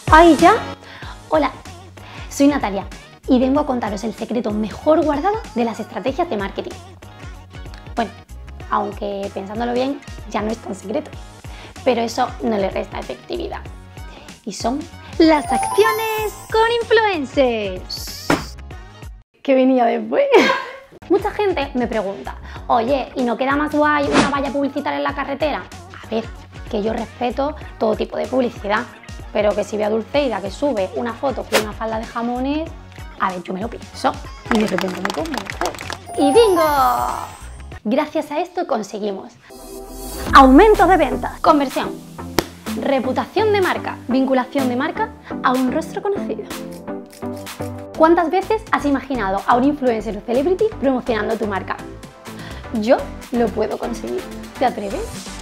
¡Ay, ya! Hola, soy Natalia y vengo a contaros el secreto mejor guardado de las estrategias de marketing. Bueno, aunque pensándolo bien ya no es tan secreto, pero eso no le resta efectividad. Y son las acciones con influencers. ¿Qué venía después? Mucha gente me pregunta, oye, ¿y no queda más guay una valla publicitaria en la carretera? A ver, que yo respeto todo tipo de publicidad, pero que si veo a Dulceida que sube una foto con una falda de jamones, a ver, yo me lo pienso y de repente me convence. ¡Y bingo! Gracias a esto conseguimos aumento de ventas, conversión, reputación de marca, vinculación de marca a un rostro conocido. ¿Cuántas veces has imaginado a un influencer o celebrity promocionando tu marca? Yo lo puedo conseguir. ¿Te atreves?